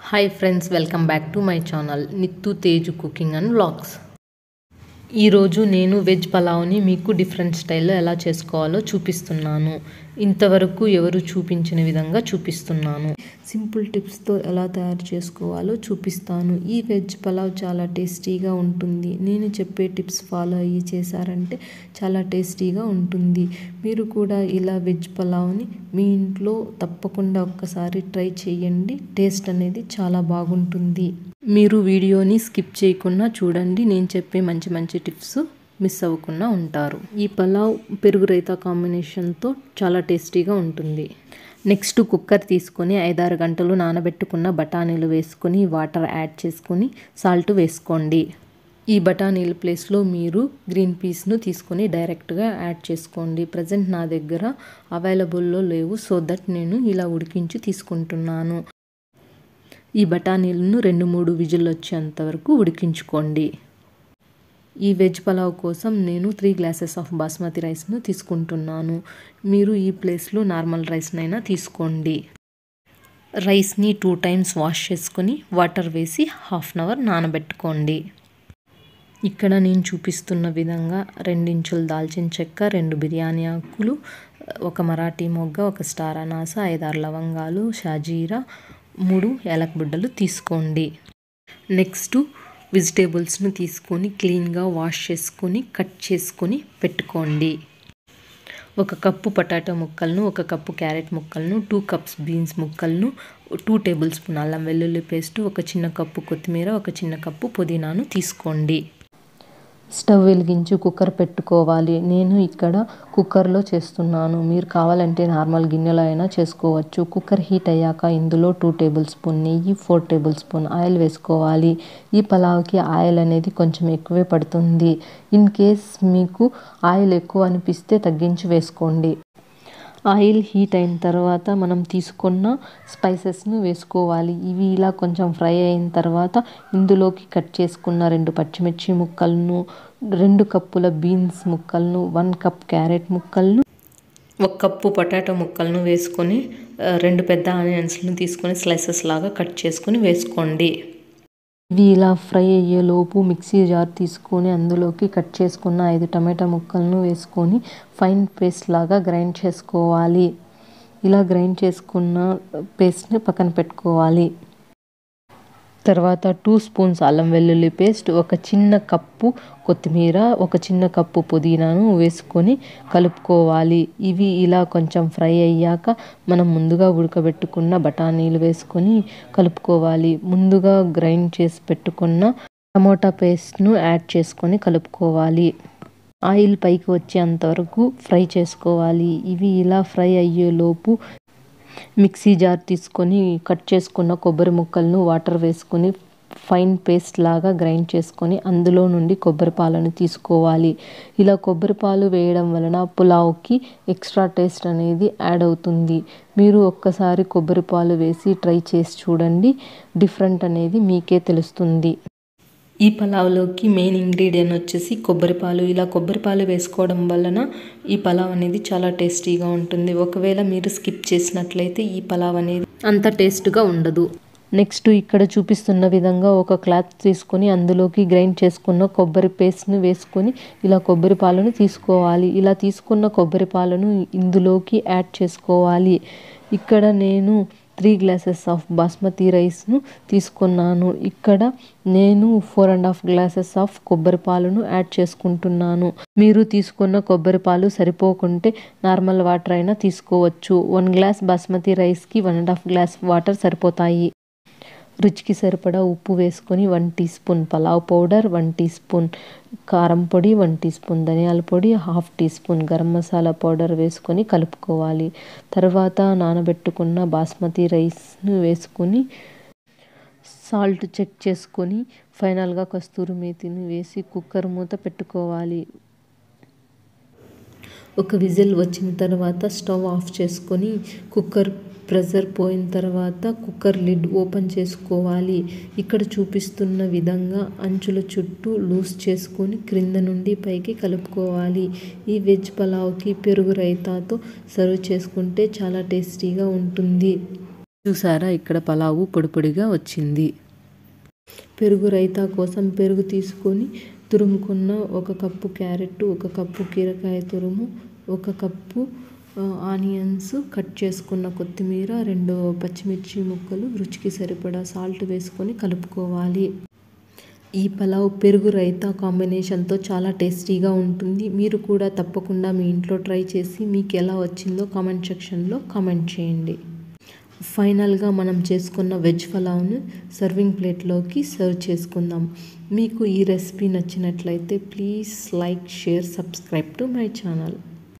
Hi friends, welcome back to my channel Nittu Teju Cooking and Vlogs. ఈ రోజు నేను veg పలావ్ని మీకు different స్టైల్లో ఎలా చేసుకోవాలో చూపిస్తున్నాను. ఇంతవరకు ఎవరు చూపించిన విధంగా చూపిస్తున్నాను. సింపుల్ టిప్స్తో ఎలా తయారు చేసుకోవాలో చూపిస్తాను. ఈ వెజ్ పలావ్ చాలా టేస్టీగా ఉంటుంది. నేను చెప్పే టిప్స్ ఫాలో అయ్యి చేశారంటే చాలా టేస్టీగా ఉంటుంది. మీరు కూడా ఇలా వెజ్ పలావ్ని మీ ఇంట్లో తప్పకుండా ఒక్కసారి ట్రై చేయండి. టేస్ట్ అనేది చాలా బాగుంటుంది. మీరు వీడియోని స్కిప్ చేయకుండా చూడండి. నేను చెప్పే మంచి మంచి టిప్స్ మిస్ అవ్వకుండా ఉంటారు. ఈ పలావ్ పెరుగు రైతా కాంబినేషన్తో చాలా టేస్టీగా ఉంటుంది. నెక్స్ట్ కుక్కర్ తీసుకొని 5-6 గంటలు నానబెట్టుకున్న బఠానీలు వేసుకొని వాటర్ యాడ్ చేసుకొని సాల్ట్ వేసుకోండి. ఈ బఠానీల ప్లేస్లో మీరు గ్రీన్ పీస్ను తీసుకొని డైరెక్ట్గా యాడ్ చేసుకోండి. ప్రజెంట్ నా దగ్గర అవైలబుల్లో లేవు, సో దట్ నేను ఇలా ఉడికించి తీసుకుంటున్నాను. ఈ బఠానీలను 2-3 విజిల్ వచ్చేంత వరకు ఉడికించుకోండి. ఈ వెజ్ పలావ్ కోసం నేను 3 గ్లాసెస్ ఆఫ్ బాస్మతి రైస్ను తీసుకుంటున్నాను. మీరు ఈ ప్లేస్లో నార్మల్ రైస్నైనా తీసుకోండి. రైస్ని 2 టైమ్స్ వాష్ చేసుకొని వాటర్ వేసి 1/2 అవర్ నానబెట్టుకోండి. ఇక్కడ నేను చూపిస్తున్న విధంగా 2 ఇంచుల దాల్చిన చెక్క, 2 బిర్యానీ ఆకులు, 1 మరాఠీ మొగ్గ, 1 స్టార్ అనాస, 5-6 లవంగాలు, షాజీరా, 3 యాలక్ బుడ్డలు తీసుకోండి. నెక్స్ట్ వెజిటేబుల్స్ను తీసుకొని క్లీన్గా వాష్ చేసుకొని కట్ చేసుకొని పెట్టుకోండి. 1 కప్పు పొటాటో ముక్కలను, 1 కప్పు క్యారెట్ ముక్కలను, 2 కప్స్ బీన్స్ ముక్కలను, 2 టేబుల్ స్పూన్ అల్లం వెల్లుల్లి పేస్ట్, 1 చిన్న కప్పు కొత్తిమీర, 1 చిన్న కప్పు పుదీనాను తీసుకోండి. స్టవ్ వెలిగించి కుక్కర్ పెట్టుకోవాలి. నేను ఇక్కడ కుక్కర్లో చేస్తున్నాను. మీరు కావాలంటే నార్మల్ గిన్నెలో అయినా చేసుకోవచ్చు. కుక్కర్ హీట్ అయ్యాక ఇందులో 2 టేబుల్ స్పూన్ నెయ్యి, 4 టేబుల్ స్పూన్ ఆయిల్ వేసుకోవాలి. ఈ పలావ్కి ఆయిల్ అనేది కొంచెం ఎక్కువే పడుతుంది. ఇన్ కేస్ మీకు ఆయిల్ ఎక్కువ అనిపిస్తే తగ్గించి వేసుకోండి. ఆయిల్ హీట్ అయిన తర్వాత మనం తీసుకున్న స్పైసెస్ను వేసుకోవాలి. ఇవి ఇలా కొంచెం ఫ్రై అయిన తర్వాత ఇందులోకి కట్ చేసుకున్న 2 పచ్చిమిర్చి ముక్కలను, 2 కప్పుల బీన్స్ ముక్కలను, 1 కప్ క్యారెట్ ముక్కలను, 1 కప్పు పొటాటో ముక్కలను వేసుకొని 2 పెద్ద ఆనియన్స్ను తీసుకొని స్లైసెస్ లాగా కట్ చేసుకొని వేసుకోండి. ఇవి ఇలా ఫ్రై అయ్యేలోపు మిక్సీ జార్ తీసుకొని అందులోకి కట్ చేసుకున్న 5 టమాటా ముక్కలను వేసుకొని ఫైన్ పేస్ట్ లాగా గ్రైండ్ చేసుకోవాలి. ఇలా గ్రైండ్ చేసుకున్న పేస్ట్ని పక్కన పెట్టుకోవాలి. తర్వాత 2 స్పూన్స్ అల్లం వెల్లుల్లి పేస్ట్, 1 చిన్న కప్పు కొత్తిమీర, 1 చిన్న కప్పు పుదీనాను వేసుకొని కలుపుకోవాలి. ఇవి ఇలా కొంచెం ఫ్రై అయ్యాక మనం ముందుగా ఉడకబెట్టుకున్న బఠానీలు వేసుకొని కలుపుకోవాలి. ముందుగా గ్రైండ్ చేసి పెట్టుకున్న టమోటా పేస్ట్ను యాడ్ చేసుకొని కలుపుకోవాలి. ఆయిల్ పైకి వచ్చేంతవరకు ఫ్రై చేసుకోవాలి. ఇవి ఇలా ఫ్రై అయ్యేలోపు మిక్సీ జార్ తీసుకొని కట్ చేసుకున్న కొబ్బరి ముక్కలను వాటర్ వేసుకొని ఫైన్ పేస్ట్ లాగా గ్రైండ్ చేసుకొని అందులో నుండి కొబ్బరి పాలను తీసుకోవాలి. ఇలా కొబ్బరి పాలు వేయడం వలన పులావ్కి ఎక్స్ట్రా టేస్ట్ అనేది యాడ్ అవుతుంది. మీరు ఒక్కసారి కొబ్బరి పాలు వేసి ట్రై చేసి చూడండి. డిఫరెంట్ అనేది మీకే తెలుస్తుంది. ఈ పలావ్లోకి మెయిన్ ఇంగ్రీడియంట్ వచ్చేసి కొబ్బరిపాలు. ఇలా కొబ్బరిపాలు వేసుకోవడం వలన ఈ పలావ్ అనేది చాలా టేస్టీగా ఉంటుంది. ఒకవేళ మీరు స్కిప్ చేసినట్లయితే ఈ పలావ్ అనేది అంత టేస్ట్గా ఉండదు. నెక్స్ట్ ఇక్కడ చూపిస్తున్న విధంగా 1 క్లాత్ తీసుకొని అందులోకి గ్రైండ్ చేసుకున్న కొబ్బరి పేస్ట్ని వేసుకొని ఇలా కొబ్బరి పాలను తీసుకోవాలి. ఇలా తీసుకున్న కొబ్బరి పాలను ఇందులోకి యాడ్ చేసుకోవాలి. ఇక్కడ నేను 3 గ్లాసెస్ ఆఫ్ బాస్మతి రైస్ను తీసుకున్నాను. ఇక్కడ నేను 4.5 గ్లాసెస్ ఆఫ్ కొబ్బరి పాలను యాడ్ చేసుకుంటున్నాను. మీరు తీసుకున్న కొబ్బరి పాలు సరిపోకుంటే నార్మల్ వాటర్ అయినా తీసుకోవచ్చు. 1 గ్లాస్ బాస్మతి రైస్కి 1.5 గ్లాస్ వాటర్ సరిపోతాయి. రుచికి సరిపడా ఉప్పు వేసుకొని 1 teaspoon pulao powder, 1 teaspoon కారం పొడి, 1 టీ స్పూన్ ధనియాల పొడి, 1/2 teaspoon garam masala powder వేసుకొని కలుపుకోవాలి. తర్వాత నానబెట్టుకున్న బాస్మతి రైస్ను వేసుకొని సాల్ట్ చెక్ చేసుకొని ఫైనల్గా కస్తూరి మేతిని వేసి కుక్కర్ మూత పెట్టుకోవాలి. 1 విజిల్ వచ్చిన తర్వాత స్టవ్ ఆఫ్ చేసుకొని కుక్కర్ ప్రెషర్ పోయిన తర్వాత కుక్కర్ లిడ్ ఓపెన్ చేసుకోవాలి. ఇక్కడ చూపిస్తున్న విధంగా అంచుల చుట్టూ లూజ్ చేసుకొని క్రింద నుండి పైకి కలుపుకోవాలి. ఈ వెజ్ పలావ్కి పెరుగు రైతాతో సర్వ్ చేసుకుంటే చాలా టేస్టీగా ఉంటుంది. చూసారా, ఇక్కడ పలావు పొడి పొడిగా వచ్చింది. పెరుగు రైతా కోసం పెరుగు తీసుకొని తురుముకున్న 1 కప్పు క్యారెట్, 1 కప్పు కీరకాయ తురుము, 1 కప్పు ఆనియన్స్, కట్ చేసుకున్న కొత్తిమీర, 2 పచ్చిమిర్చి ముక్కలు, రుచికి సరిపడా సాల్ట్ వేసుకొని కలుపుకోవాలి. ఈ పలావ్ పెరుగు రైతా కాంబినేషన్తో చాలా టేస్టీగా ఉంటుంది. మీరు కూడా తప్పకుండా మీ ఇంట్లో ట్రై చేసి మీకు ఎలా వచ్చిందో కామెంట్ సెక్షన్లో కామెంట్ చేయండి. ఫైనల్గా మనం చేసుకున్న వెజ్ పలావ్ను సర్వింగ్ ప్లేట్లోకి సర్వ్ చేసుకుందాం. మీకు ఈ రెసిపీ నచ్చినట్లయితే please like, share, subscribe to my channel.